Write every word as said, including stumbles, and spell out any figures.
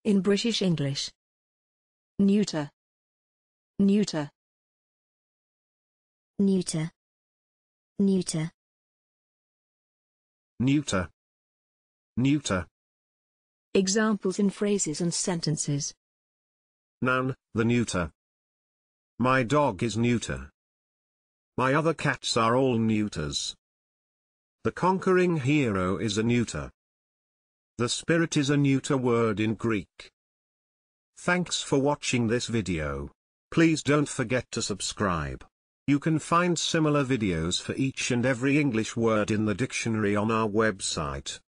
In British English. Neuter. Neuter. neuter, neuter, neuter, neuter. Examples in phrases and sentences. Noun, the neuter. My dog is neuter. My other cats are all neuters. The conquering hero is a neuter. The spirit is a neuter word in Greek. Thanks for watching this video. Please don't forget to subscribe. You can find similar videos for each and every English word in the dictionary on our website.